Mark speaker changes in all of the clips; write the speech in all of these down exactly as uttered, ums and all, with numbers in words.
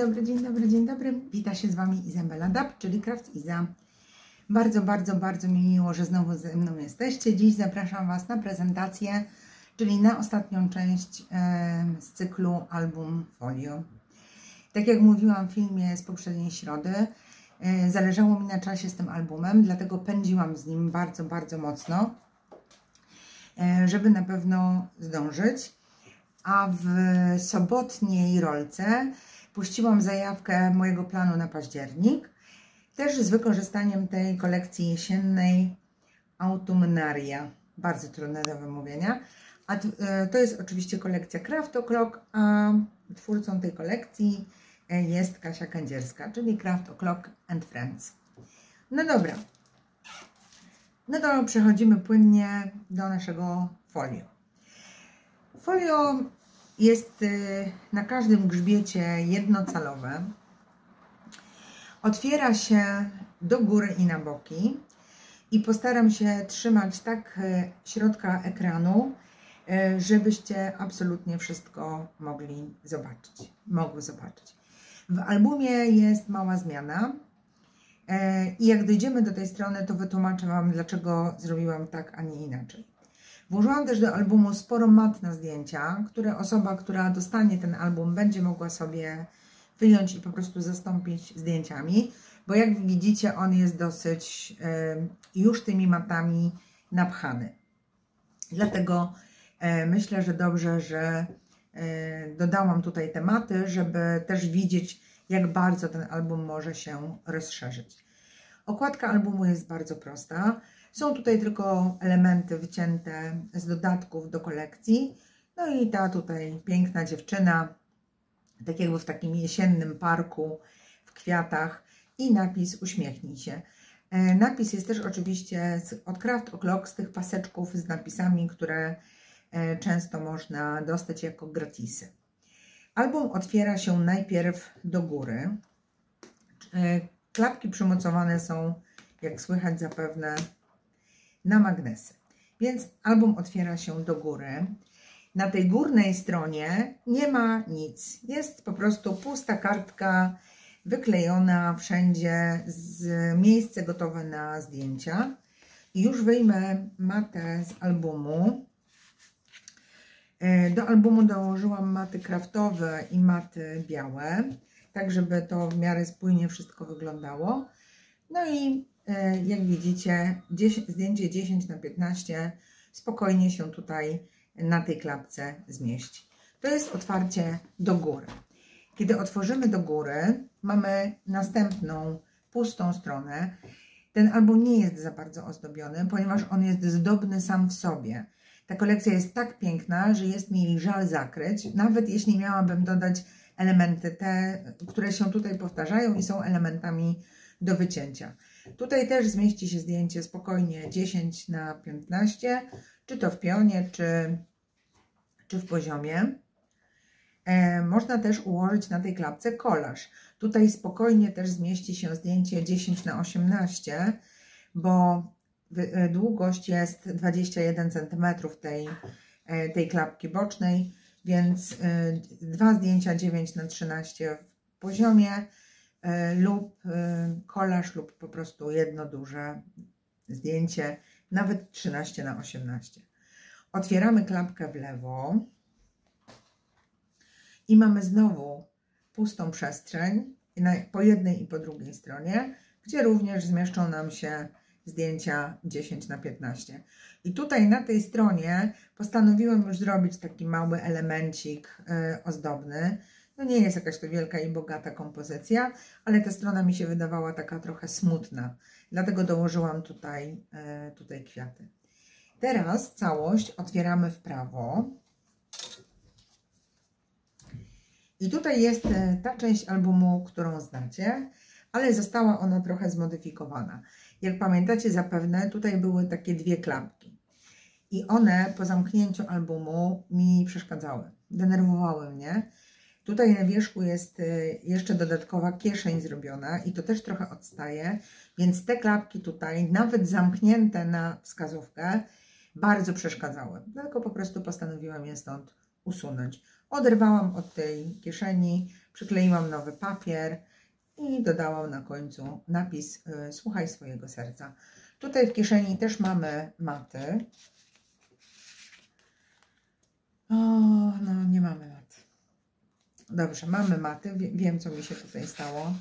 Speaker 1: dobry, dzień dobry, dzień dobry. Wita się z Wami Izabela Dab, czyli Craft Iza. Bardzo, bardzo, bardzo mi miło, że znowu ze mną jesteście. Dziś zapraszam Was na prezentację, czyli na ostatnią część e, z cyklu album Folio. Tak jak mówiłam w filmie z poprzedniej środy, e, zależało mi na czasie z tym albumem, dlatego pędziłam z nim bardzo, bardzo mocno, e, żeby na pewno zdążyć. A w sobotniej rolce puściłam zajawkę mojego planu na październik, też z wykorzystaniem tej kolekcji jesiennej Autumnaria. Bardzo trudne do wymówienia. A to jest oczywiście kolekcja Craft O'Clock, a twórcą tej kolekcji jest Kasia Kędzierska, czyli Craft O'Clock and Friends. No dobra, no to przechodzimy płynnie do naszego folio. Folio jest na każdym grzbiecie jednocalowe. Otwiera się do góry i na boki i postaram się trzymać tak środka ekranu, żebyście absolutnie wszystko mogli zobaczyć, mogły zobaczyć. W albumie jest mała zmiana i jak dojdziemy do tej strony, to wytłumaczę Wam, dlaczego zrobiłam tak, a nie inaczej. Włożyłam też do albumu sporo mat na zdjęcia, które osoba, która dostanie ten album, będzie mogła sobie wyjąć i po prostu zastąpić zdjęciami, bo jak widzicie, on jest dosyć y, już tymi matami napchany. Dlatego y, myślę, że dobrze, że y, dodałam tutaj te maty, żeby też widzieć, jak bardzo ten album może się rozszerzyć. Okładka albumu jest bardzo prosta. Są tutaj tylko elementy wycięte z dodatków do kolekcji. No i ta tutaj piękna dziewczyna, tak jakby w takim jesiennym parku, w kwiatach i napis uśmiechnij się. Napis jest też oczywiście od Craft O'Clock, z tych paseczków z napisami, które często można dostać jako gratisy. Album otwiera się najpierw do góry. Klapki przymocowane są, jak słychać zapewne, na magnesy. Więc album otwiera się do góry. Na tej górnej stronie nie ma nic. Jest po prostu pusta kartka wyklejona wszędzie, z miejsce gotowe na zdjęcia. I już wyjmę matę z albumu. Do albumu dołożyłam maty craftowe i maty białe, tak żeby to w miarę spójnie wszystko wyglądało. No i jak widzicie, zdjęcie dziesięć na piętnaście spokojnie się tutaj na tej klapce zmieści. To jest otwarcie do góry. Kiedy otworzymy do góry, mamy następną pustą stronę. Ten album nie jest za bardzo ozdobiony, ponieważ on jest zdobny sam w sobie. Ta kolekcja jest tak piękna, że jest mi żal zakryć, nawet jeśli miałabym dodać elementy te, które się tutaj powtarzają i są elementami do wycięcia. Tutaj też zmieści się zdjęcie spokojnie dziesięć na piętnaście, czy to w pionie, czy, czy w poziomie. E, można też ułożyć na tej klapce kolaż. Tutaj spokojnie też zmieści się zdjęcie dziesięć na osiemnaście, bo długość jest dwadzieścia jeden centymetrów tej, tej klapki bocznej, więc e, dwa zdjęcia dziewięć na trzynaście w poziomie, lub kolaż, lub po prostu jedno duże zdjęcie, nawet trzynaście na osiemnaście. Otwieramy klapkę w lewo i mamy znowu pustą przestrzeń po jednej i po drugiej stronie, gdzie również zmieszczą nam się zdjęcia dziesięć na piętnaście. I tutaj na tej stronie postanowiłam już zrobić taki mały elemencik ozdobny. No nie jest jakaś to wielka i bogata kompozycja, ale ta strona mi się wydawała taka trochę smutna. Dlatego dołożyłam tutaj, tutaj kwiaty. Teraz całość otwieramy w prawo. I tutaj jest ta część albumu, którą znacie, ale została ona trochę zmodyfikowana. Jak pamiętacie zapewne, tutaj były takie dwie klapki. I one po zamknięciu albumu mi przeszkadzały, denerwowały mnie. Tutaj na wierzchu jest jeszcze dodatkowa kieszeń zrobiona i to też trochę odstaje, więc te klapki tutaj, nawet zamknięte na wskazówkę, bardzo przeszkadzały. Dlatego po prostu postanowiłam je stąd usunąć. Oderwałam od tej kieszeni, przykleiłam nowy papier i dodałam na końcu napis słuchaj swojego serca. Tutaj w kieszeni też mamy maty. O, no nie mamy mat. Dobrze, mamy maty. Wiem, co mi się tutaj stało.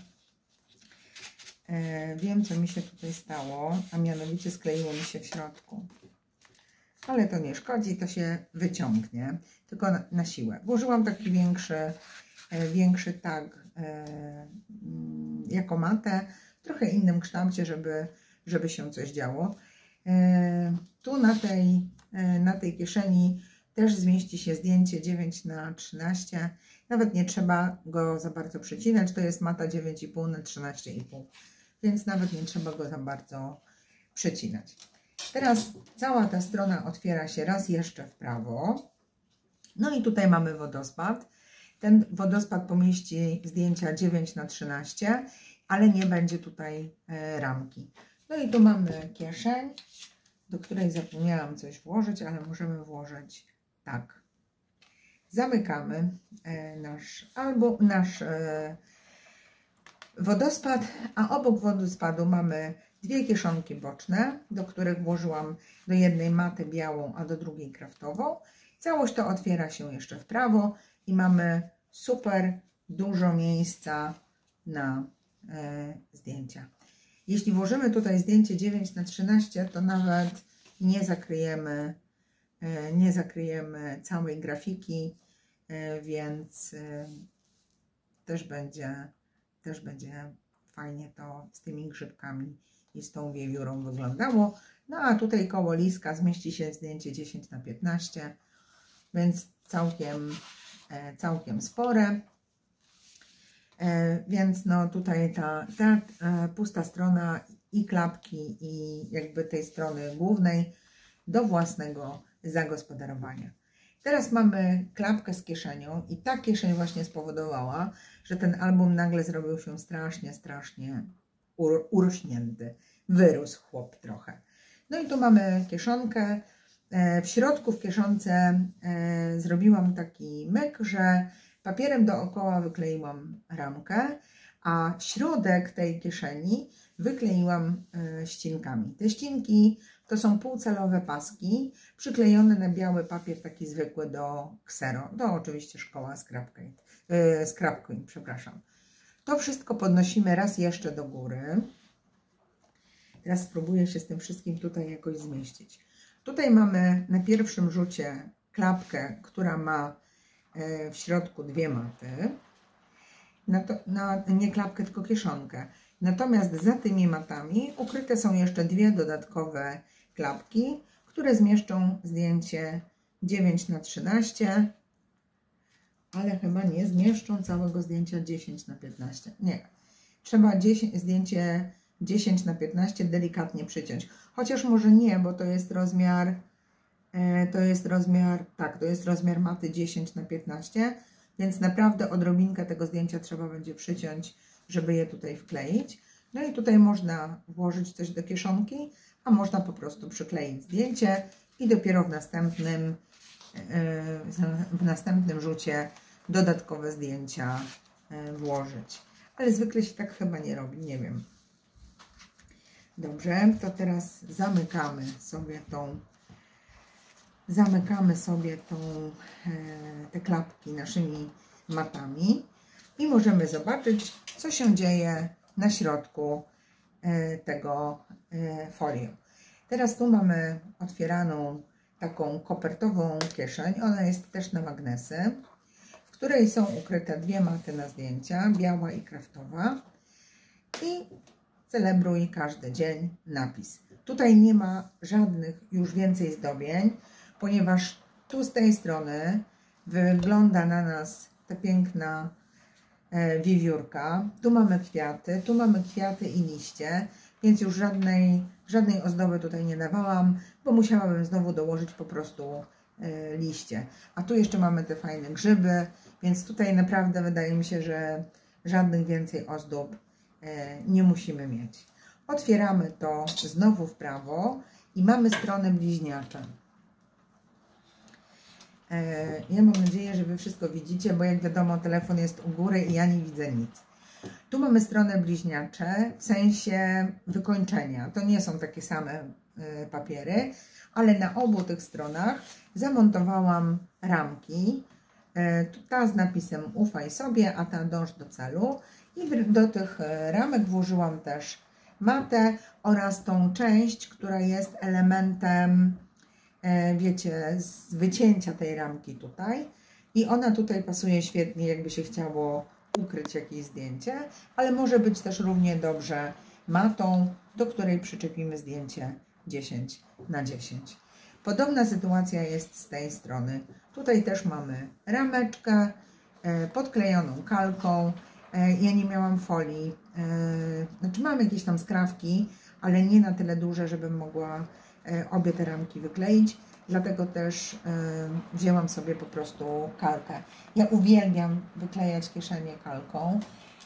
Speaker 1: E, wiem, co mi się tutaj stało, a mianowicie skleiło mi się w środku. Ale to nie szkodzi, to się wyciągnie, tylko na, na siłę. Włożyłam taki większy, e, większy tag e, jako matę, w trochę innym kształcie, żeby, żeby się coś działo. E, tu na tej, e, na tej kieszeni też zmieści się zdjęcie dziewięć na trzynaście. Nawet nie trzeba go za bardzo przecinać. To jest mata dziewięć i pół na trzynaście i pół. Więc nawet nie trzeba go za bardzo przecinać. Teraz cała ta strona otwiera się raz jeszcze w prawo. No i tutaj mamy wodospad. Ten wodospad pomieści zdjęcia dziewięć na trzynaście, ale nie będzie tutaj e, ramki. No i tu mamy kieszeń, do której zapomniałam coś włożyć, ale możemy włożyć tak. Zamykamy e, nasz album, nasz e, wodospad, a obok wodospadu mamy dwie kieszonki boczne, do których włożyłam do jednej matę białą, a do drugiej kraftową. Całość to otwiera się jeszcze w prawo i mamy super dużo miejsca na e, zdjęcia. Jeśli włożymy tutaj zdjęcie dziewięć na trzynaście, to nawet nie zakryjemy, e, nie zakryjemy całej grafiki, e, więc e, też będzie, też będzie fajnie to z tymi grzybkami i z tą wiewiórą wyglądało. No a tutaj koło liska zmieści się zdjęcie dziesięć na piętnaście, więc całkiem, e, całkiem spore. E, więc no tutaj ta, ta e, pusta strona i klapki i jakby tej strony głównej do własnego zagospodarowania. Teraz mamy klapkę z kieszenią i ta kieszeń właśnie spowodowała, że ten album nagle zrobił się strasznie, strasznie ur, urośnięty. Wyrósł chłop trochę. No i tu mamy kieszonkę. W środku w kieszonce zrobiłam taki myk, że papierem dookoła wykleiłam ramkę, a środek tej kieszeni wykleiłam ścinkami. Te ścinki to są półcelowe paski przyklejone na biały papier taki zwykły do ksero. To oczywiście szkoła Scrapcoin, Scrapcoin, przepraszam. To wszystko podnosimy raz jeszcze do góry. Teraz spróbuję się z tym wszystkim tutaj jakoś zmieścić. Tutaj mamy na pierwszym rzucie klapkę, która ma w środku dwie maty. Na to, na, nie klapkę, tylko kieszonkę. Natomiast za tymi matami ukryte są jeszcze dwie dodatkowe klapki, które zmieszczą zdjęcie dziewięć na trzynaście, ale chyba nie zmieszczą całego zdjęcia dziesięć na piętnaście. Nie. Trzeba dziesięć, zdjęcie dziesięć na piętnaście delikatnie przyciąć. Chociaż może nie, bo to jest rozmiar, e, to jest rozmiar, tak, to jest rozmiar maty dziesięć na piętnaście, więc naprawdę odrobinkę tego zdjęcia trzeba będzie przyciąć, żeby je tutaj wkleić. No i tutaj można włożyć coś do kieszonki, a można po prostu przykleić zdjęcie i dopiero w następnym, w następnym rzucie dodatkowe zdjęcia włożyć. Ale zwykle się tak chyba nie robi, nie wiem. Dobrze, to teraz zamykamy sobie tą, zamykamy sobie tą, te klapki naszymi matami i możemy zobaczyć, co się dzieje na środku tego folii. Teraz tu mamy otwieraną taką kopertową kieszeń. Ona jest też na magnesy, w której są ukryte dwie maty na zdjęcia, biała i kraftowa. I celebruj każdy dzień napis. Tutaj nie ma żadnych już więcej zdobień, ponieważ tu z tej strony wygląda na nas ta piękna wiewiórka. Tu mamy kwiaty, tu mamy kwiaty i liście, więc już żadnej, żadnej ozdoby tutaj nie dawałam, bo musiałabym znowu dołożyć po prostu liście. A tu jeszcze mamy te fajne grzyby, więc tutaj naprawdę wydaje mi się, że żadnych więcej ozdób nie musimy mieć. Otwieramy to znowu w prawo i mamy stronę bliźniacze. Ja mam nadzieję, że Wy wszystko widzicie, bo jak wiadomo, telefon jest u góry i ja nie widzę nic. Tu mamy stronę bliźniacze w sensie wykończenia. To nie są takie same papiery, ale na obu tych stronach zamontowałam ramki. Ta z napisem ufaj sobie, a ta dąż do celu. I do tych ramek włożyłam też matę oraz tą część, która jest elementem, wiecie, z wycięcia tej ramki tutaj. I ona tutaj pasuje świetnie, jakby się chciało ukryć jakieś zdjęcie, ale może być też równie dobrze matą, do której przyczepimy zdjęcie dziesięć na dziesięć. Podobna sytuacja jest z tej strony. Tutaj też mamy rameczkę podklejoną kalką. Ja nie miałam folii, znaczy mam jakieś tam skrawki, ale nie na tyle duże, żebym mogła obie te ramki wykleić. Dlatego też wzięłam sobie po prostu kalkę. Ja uwielbiam wyklejać kieszenie kalką.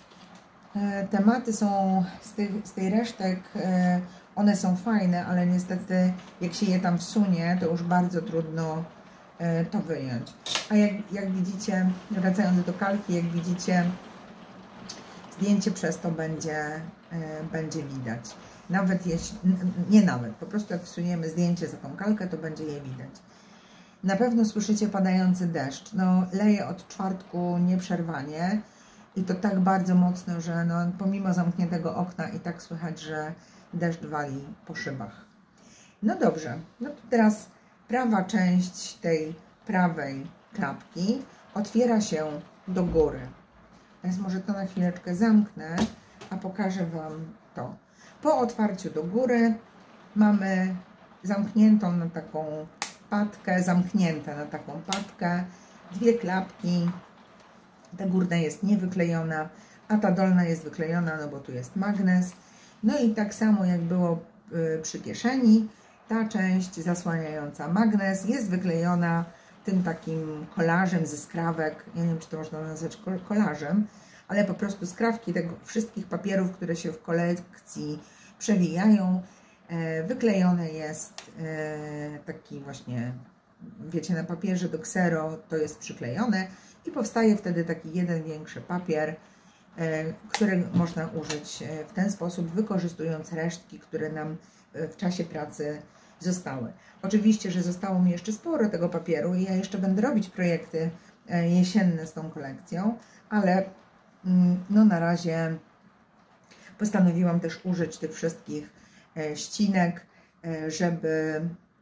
Speaker 1: Tematy są z, tych, z tej resztek, one są fajne, ale niestety jak się je tam wsunie, to już bardzo trudno to wyjąć. A jak, jak widzicie, wracając do kalki, jak widzicie, zdjęcie przez to będzie, będzie widać. Nawet jeśli, nie nawet, po prostu jak wsuniemy zdjęcie za tą kalkę, to będzie je widać. Na pewno słyszycie padający deszcz. No, leje od czwartku nieprzerwanie i to tak bardzo mocno, że no, pomimo zamkniętego okna i tak słychać, że deszcz wali po szybach. No dobrze, no to teraz prawa część tej prawej klapki otwiera się do góry. Więc może to na chwileczkę zamknę, a pokażę Wam to. Po otwarciu do góry mamy zamkniętą na taką patkę, zamknięte na taką patkę, dwie klapki. Ta górna jest niewyklejona, a ta dolna jest wyklejona, no bo tu jest magnes. No i tak samo jak było przy kieszeni, ta część zasłaniająca magnes jest wyklejona tym takim kolażem ze skrawek. Ja nie wiem, czy to można nazwać kolażem, ale po prostu skrawki tego wszystkich papierów, które się w kolekcji przewijają. Wyklejone jest taki właśnie, wiecie, na papierze do ksero to jest przyklejone i powstaje wtedy taki jeden większy papier, który można użyć w ten sposób, wykorzystując resztki, które nam w czasie pracy zostały. Oczywiście, że zostało mi jeszcze sporo tego papieru i ja jeszcze będę robić projekty jesienne z tą kolekcją, ale no na razie postanowiłam też użyć tych wszystkich ścinek, żeby,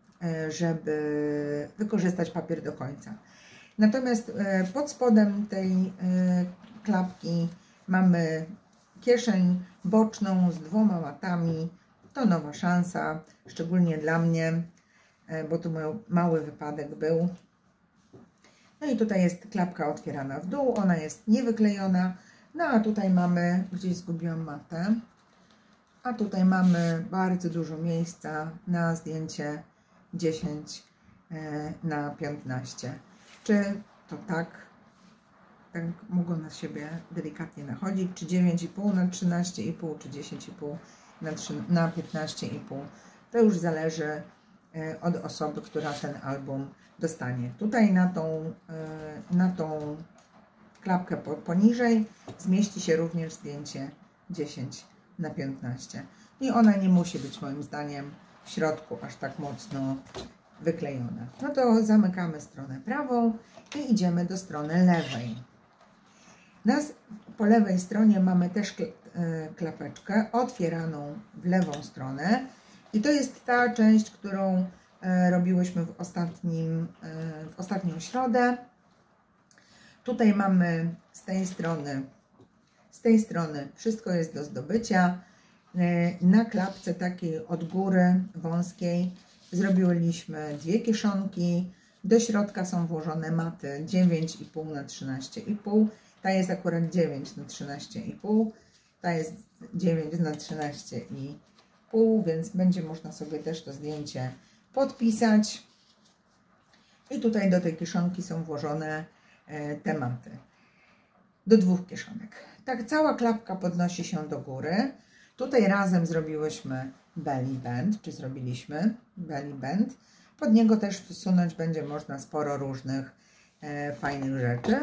Speaker 1: żeby wykorzystać papier do końca. Natomiast pod spodem tej klapki mamy kieszeń boczną z dwoma matami. To nowa szansa, szczególnie dla mnie, bo tu mały wypadek był. No i tutaj jest klapka otwierana w dół, ona jest niewyklejona. No a tutaj mamy, gdzieś zgubiłam matę, a tutaj mamy bardzo dużo miejsca na zdjęcie dziesięć na piętnaście. Czy to tak, tak mogło na siebie delikatnie nachodzić, czy dziewięć i pół na trzynaście i pół, czy dziesięć i pół na piętnaście i pół. To już zależy od osoby, która ten album dostanie. Tutaj na tą, na tą klapkę poniżej zmieści się również zdjęcie dziesięć na piętnaście. I ona nie musi być moim zdaniem w środku aż tak mocno wyklejona. No to zamykamy stronę prawą i idziemy do strony lewej. Nas, po lewej stronie mamy też klapeczkę otwieraną w lewą stronę i to jest ta część, którą robiłyśmy w, ostatnim, w ostatnią środę. Tutaj mamy z tej strony, z tej strony wszystko jest do zdobycia. Na klapce takiej od góry wąskiej zrobiliśmy dwie kieszonki. Do środka są włożone maty dziewięć i pół na trzynaście i pół. Ta jest akurat dziewięć na trzynaście i pół. Ta jest dziewięć na trzynaście i pół, więc będzie można sobie też to zdjęcie podpisać. I tutaj do tej kieszonki są włożone tematy. Do dwóch kieszonek. Tak cała klapka podnosi się do góry. Tutaj razem zrobiłyśmy belly band, czy zrobiliśmy belly band. Pod niego też wsunąć będzie można sporo różnych e, fajnych rzeczy.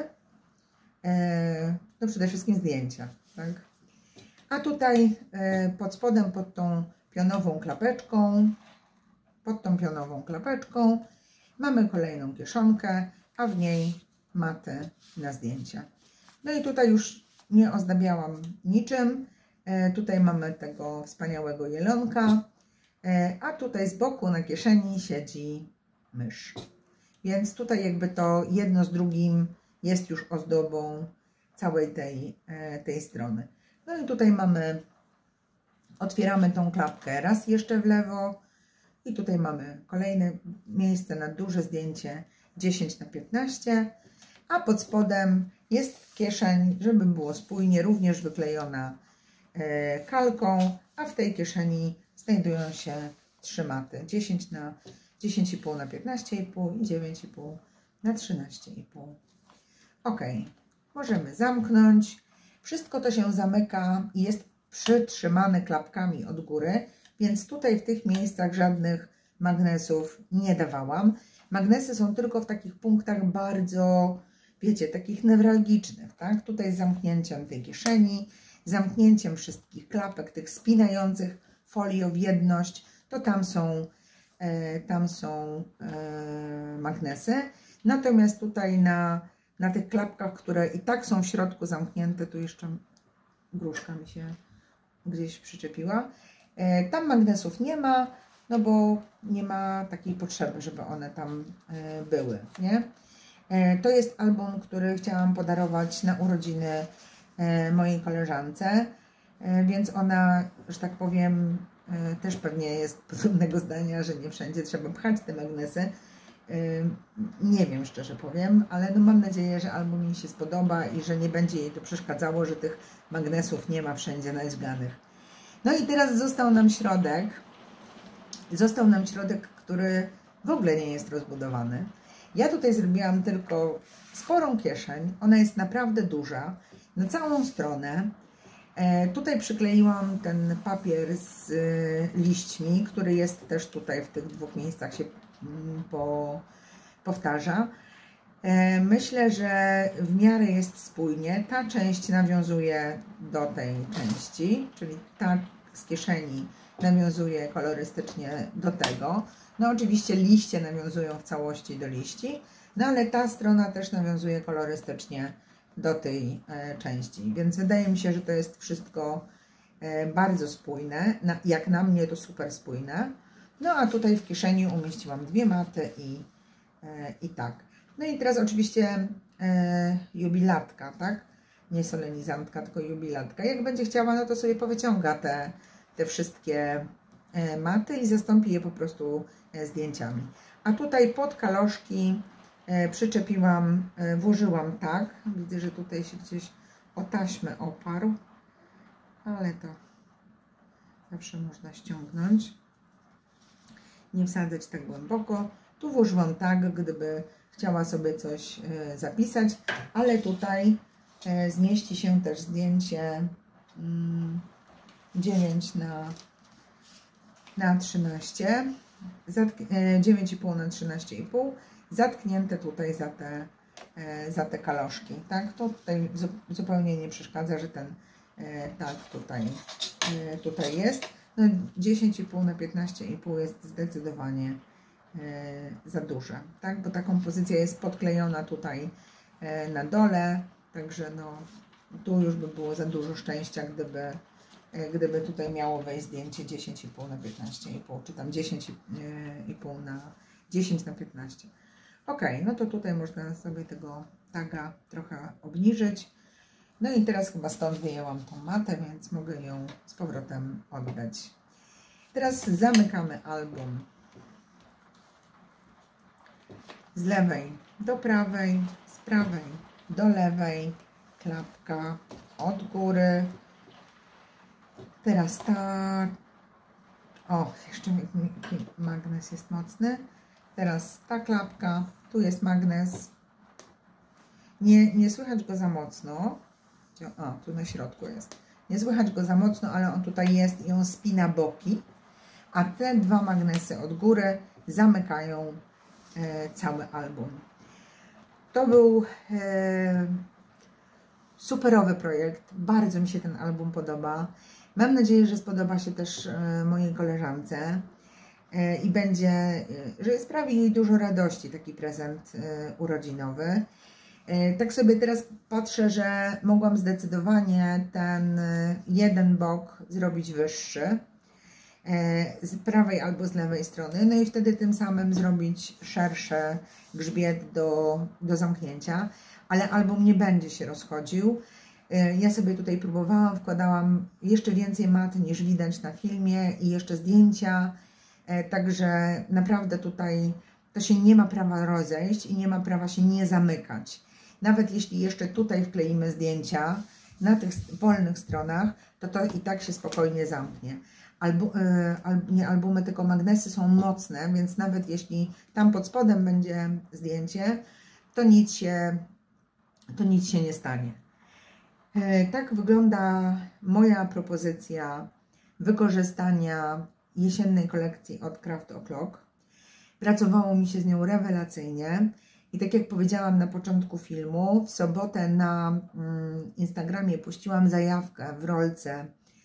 Speaker 1: E, no przede wszystkim zdjęcia, tak? A tutaj e, pod spodem, pod tą pionową klapeczką, pod tą pionową klapeczką mamy kolejną kieszonkę, a w niej maty na zdjęcia. No i tutaj już nie ozdabiałam niczym. E, tutaj mamy tego wspaniałego jelonka, e, a tutaj z boku na kieszeni siedzi mysz. Więc tutaj jakby to jedno z drugim jest już ozdobą całej tej, e, tej strony. No i tutaj mamy, otwieramy tą klapkę raz jeszcze w lewo i tutaj mamy kolejne miejsce na duże zdjęcie dziesięć na piętnaście, a pod spodem jest kieszeń, żeby było spójnie, również wyklejona e, kalką, a w tej kieszeni znajdują się trzy maty, dziesięć na dziesięć i pół na piętnaście i pół i dziewięć i pół na trzynaście i pół. Ok, możemy zamknąć. Wszystko to się zamyka i jest przytrzymane klapkami od góry, więc tutaj w tych miejscach żadnych magnesów nie dawałam. Magnesy są tylko w takich punktach bardzo, wiecie, takich newralgicznych, tak? Tutaj z zamknięciem tej kieszeni, zamknięciem wszystkich klapek, tych spinających folią w jedność, to tam są, e, tam są e, magnesy. Natomiast tutaj na, na tych klapkach, które i tak są w środku zamknięte, tu jeszcze gruszka mi się gdzieś przyczepiła, e, tam magnesów nie ma, no bo nie ma takiej potrzeby, żeby one tam e, były, nie? E, to jest album, który chciałam podarować na urodziny e, mojej koleżance, e, więc ona, że tak powiem, e, też pewnie jest podobnego zdania, że nie wszędzie trzeba pchać te magnesy. E, nie wiem, szczerze powiem, ale no mam nadzieję, że album jej się spodoba i że nie będzie jej to przeszkadzało, że tych magnesów nie ma wszędzie naćganych. No i teraz został nam środek. Został nam środek, który w ogóle nie jest rozbudowany. Ja tutaj zrobiłam tylko sporą kieszeń. Ona jest naprawdę duża. Na całą stronę. E, tutaj przykleiłam ten papier z y, liśćmi, który jest też tutaj w tych dwóch miejscach się mm, po, powtarza. E, myślę, że w miarę jest spójnie. Ta część nawiązuje do tej części, czyli ta z kieszeni nawiązuje kolorystycznie do tego. No oczywiście liście nawiązują w całości do liści, no ale ta strona też nawiązuje kolorystycznie do tej e, części. Więc wydaje mi się, że to jest wszystko e, bardzo spójne. Na, jak na mnie to super spójne. No a tutaj w kieszeni umieściłam dwie maty i, e, i tak. No i teraz oczywiście e, jubilatka, tak? Nie solenizantka, tylko jubilatka. Jak będzie chciała, no to sobie powyciąga te te wszystkie maty i zastąpi je po prostu zdjęciami. A tutaj pod kaloszki przyczepiłam, włożyłam tak. Widzę, że tutaj się gdzieś o taśmę oparł, ale to zawsze można ściągnąć. Nie wsadzać tak głęboko. Tu włożyłam tak, gdyby chciała sobie coś zapisać, ale tutaj zmieści się też zdjęcie dziewięć na trzynaście, dziewięć i pół na trzynaście i pół, zatknięte tutaj za te, za te kaloszki, tak? To tutaj zupełnie nie przeszkadza, że ten tak tutaj, tutaj jest. No, dziesięć i pół na piętnaście i pół jest zdecydowanie za duże, tak? Bo ta kompozycja jest podklejona tutaj na dole, także no, tu już by było za dużo szczęścia, gdyby gdyby tutaj miało wejść zdjęcie dziesięć i pół na piętnaście i pół, czy tam dziesięć i pół na dziesięć na piętnaście. Ok, no to tutaj można sobie tego taga trochę obniżyć. No i teraz chyba stąd wyjęłam tą matę, więc mogę ją z powrotem oddać. Teraz zamykamy album z lewej do prawej, z prawej do lewej, klapka od góry. Teraz ta, o, jeszcze magnes jest mocny. Teraz ta klapka, tu jest magnes. Nie, nie słychać go za mocno. O, tu na środku jest. Nie słychać go za mocno, ale on tutaj jest i on spina boki. A te dwa magnesy od góry zamykają cały album. To był superowy projekt, bardzo mi się ten album podoba. Mam nadzieję, że spodoba się też mojej koleżance i będzie, że sprawi jej dużo radości taki prezent urodzinowy. Tak sobie teraz patrzę, że mogłam zdecydowanie ten jeden bok zrobić wyższy z prawej albo z lewej strony, no i wtedy tym samym zrobić szerszy grzbiet do, do zamknięcia, ale album nie będzie się rozchodził. Ja sobie tutaj próbowałam, wkładałam jeszcze więcej mat niż widać na filmie i jeszcze zdjęcia, także naprawdę tutaj to się nie ma prawa rozejść i nie ma prawa się nie zamykać. Nawet jeśli jeszcze tutaj wkleimy zdjęcia na tych wolnych stronach, to to i tak się spokojnie zamknie. Albu, al, nie albumy, tylko magnesy są mocne, więc nawet jeśli tam pod spodem będzie zdjęcie, to nic się, to nic się nie stanie. Tak wygląda moja propozycja wykorzystania jesiennej kolekcji od Craft O'Clock. Pracowało mi się z nią rewelacyjnie i tak jak powiedziałam na początku filmu, w sobotę na Instagramie puściłam zajawkę w rolce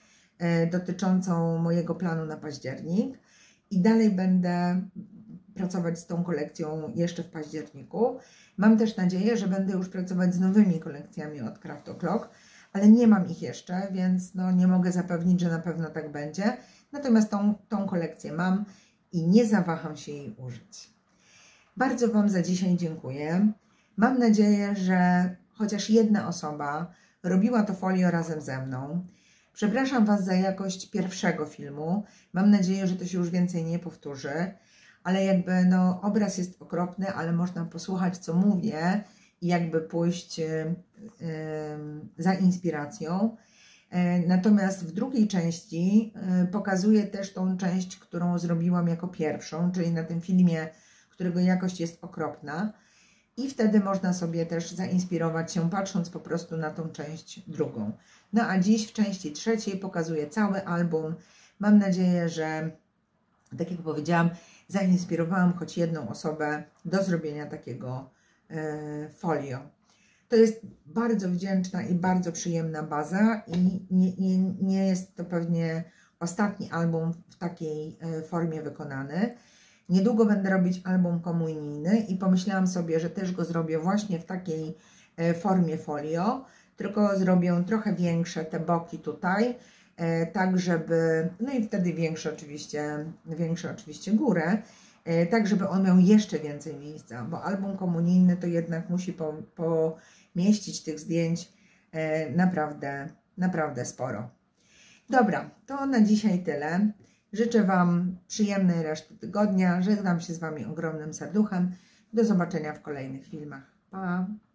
Speaker 1: dotyczącą mojego planu na październik i dalej będę pracować z tą kolekcją jeszcze w październiku. Mam też nadzieję, że będę już pracować z nowymi kolekcjami od Craft O'Clock, ale nie mam ich jeszcze, więc no nie mogę zapewnić, że na pewno tak będzie. Natomiast tą, tą kolekcję mam i nie zawaham się jej użyć. Bardzo Wam za dzisiaj dziękuję. Mam nadzieję, że chociaż jedna osoba robiła to folio razem ze mną. Przepraszam Was za jakość pierwszego filmu. Mam nadzieję, że to się już więcej nie powtórzy. Ale jakby no obraz jest okropny, ale można posłuchać, co mówię i jakby pójść yy, yy, za inspiracją. Yy, natomiast w drugiej części yy, pokazuję też tą część, którą zrobiłam jako pierwszą, czyli na tym filmie, którego jakość jest okropna. I wtedy można sobie też zainspirować się, patrząc po prostu na tą część drugą. No a dziś w części trzeciej pokazuję cały album. Mam nadzieję, że, tak jak powiedziałam, zainspirowałam choć jedną osobę do zrobienia takiego e, folio. To jest bardzo wdzięczna i bardzo przyjemna baza i nie, nie, nie jest to pewnie ostatni album w takiej e, formie wykonany. Niedługo będę robić album komunijny i pomyślałam sobie, że też go zrobię właśnie w takiej e, formie folio, tylko zrobię trochę większe te boki tutaj, e, tak żeby, no i wtedy większe oczywiście, większe oczywiście górę, e, tak żeby on miał jeszcze więcej miejsca, bo album komunijny to jednak musi po, pomieścić tych zdjęć e, naprawdę, naprawdę sporo. Dobra, to na dzisiaj tyle. Życzę Wam przyjemnej reszty tygodnia. Żegnam się z Wami ogromnym serduchem. Do zobaczenia w kolejnych filmach. Pa!